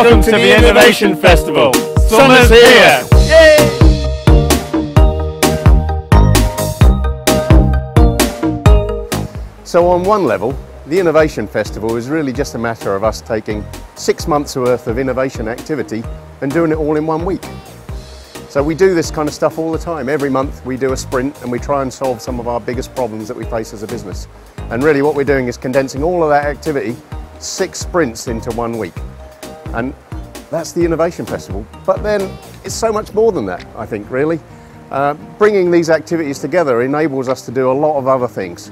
Welcome to the Innovation Festival. Summer's here! Yay! So on one level, the Innovation Festival is really just a matter of us taking 6 months worth of innovation activity and doing it all in 1 week. So we do this kind of stuff all the time. Every month we do a sprint and we try and solve some of our biggest problems that we face as a business. And really what we're doing is condensing all of that activity, 6 sprints into 1 week. And that's the Innovation Festival. But then it's so much more than that, I think, really. Bringing these activities together enables us to do a lot of other things.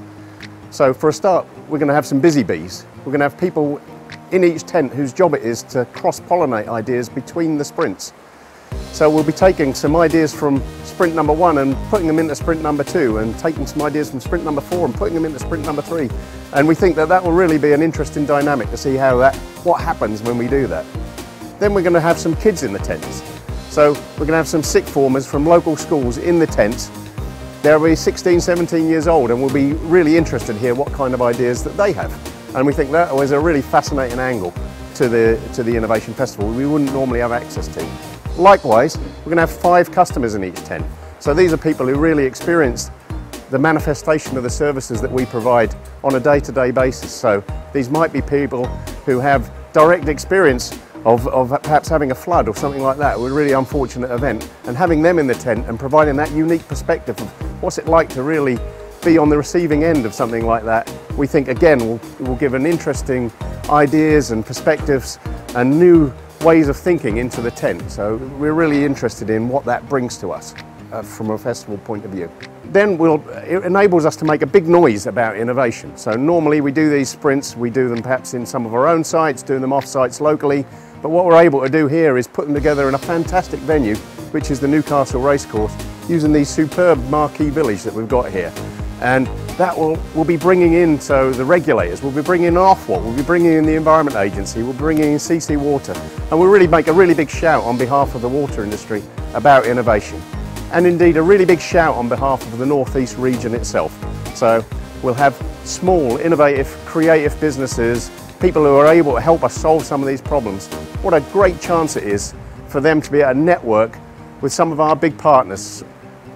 So for a start, we're going to have some busy bees. We're going to have people in each tent whose job it is to cross-pollinate ideas between the sprints. So we'll be taking some ideas from sprint number 1 and putting them into sprint number 2, and taking some ideas from sprint number 4 and putting them into sprint number 3. And we think that that will really be an interesting dynamic to see what happens when we do that. Then we're going to have some kids in the tents. So we're going to have some sixth formers from local schools in the tents. They'll be 16, 17 years old, and we'll be really interested to hear what kind of ideas that they have. And we think that is a really fascinating angle to the Innovation Festival we wouldn't normally have access to. Likewise, we're going to have 5 customers in each tent. So these are people who really experience the manifestation of the services that we provide on a day-to-day basis. So these might be people who have direct experience of perhaps having a flood or something like that, a really unfortunate event, and having them in the tent and providing that unique perspective of what's it like to really be on the receiving end of something like that, we think again will give an interesting ideas and perspectives and new ways of thinking into the tent. So we're really interested in what that brings to us from a festival point of view. Then it enables us to make a big noise about innovation. So normally we do these sprints, we do them perhaps in some of our own sites, doing them off sites locally, but what we're able to do here is put them together in a fantastic venue, which is the Newcastle Racecourse, using these superb marquee village that we've got here. And that will be bringing in, so the regulators, we'll be bringing in Ofwat, we'll be bringing in the Environment Agency, we'll be bringing in CC Water, and we'll really make a really big shout on behalf of the water industry about innovation. And indeed a really big shout on behalf of the North East region itself. So we'll have small, innovative, creative businesses, people who are able to help us solve some of these problems. What a great chance it is for them to be able to network with some of our big partners,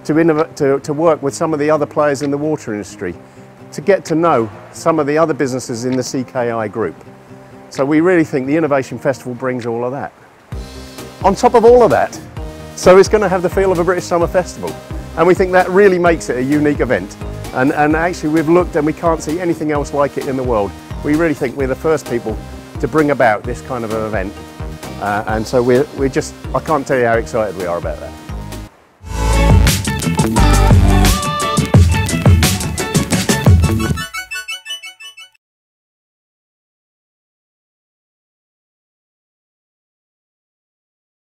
to work with some of the other players in the water industry, to get to know some of the other businesses in the CKI group. So we really think the Innovation Festival brings all of that. On top of all of that, so it's going to have the feel of a British Summer Festival, and we think that really makes it a unique event. And actually we've looked and we can't see anything else like it in the world. We really think we're the first people to bring about this kind of an event, and so I can't tell you how excited we are about that.